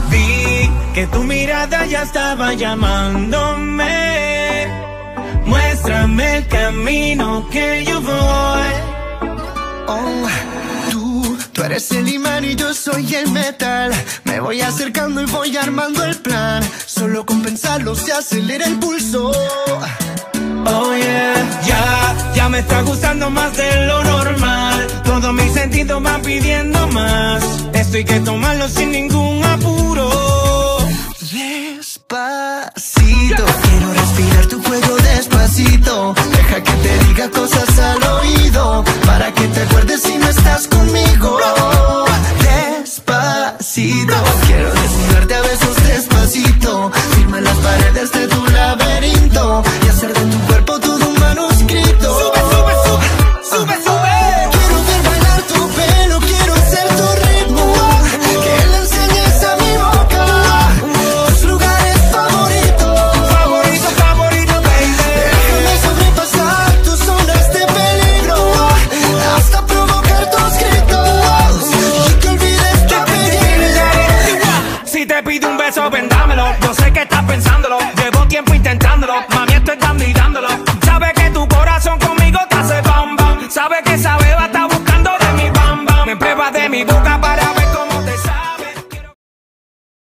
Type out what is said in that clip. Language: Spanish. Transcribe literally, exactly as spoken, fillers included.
Vi que tu mirada ya estaba llamándome. Muéstrame el camino que yo voy. Oh, tú, tú eres el imán y yo soy el metal. Me voy acercando y voy armando el plan. Solo con pensarlo se acelera el pulso. Oh yeah, ya, ya me está gustando más de lo normal. Todos mis sentidos van pidiendo más. Esto hay que tomarlo sin ningún apuro. Despacito, quiero respirar tu cuello despacito. Deja que te diga cosas al oído, para que te acuerdes si no estás conmigo. Despacito, quiero desnudarte a besos despacito. Firma las paredes de tu laberinto y hacer de tu cuerpo todo un manuscrito. Sube, sube, sube, sube, sube. Quiero ver bailar tu pelo, quiero ser tu ritmo. Que le enseñes a mi boca tus lugares favoritos. Favorito, favorito, baby. Déjame sobrepasar tus zonas de peligro, hasta provocar tus gritos y que olvides de pedirle. Si te pido un beso, vendámelo. Yo sé que estás pensándolo.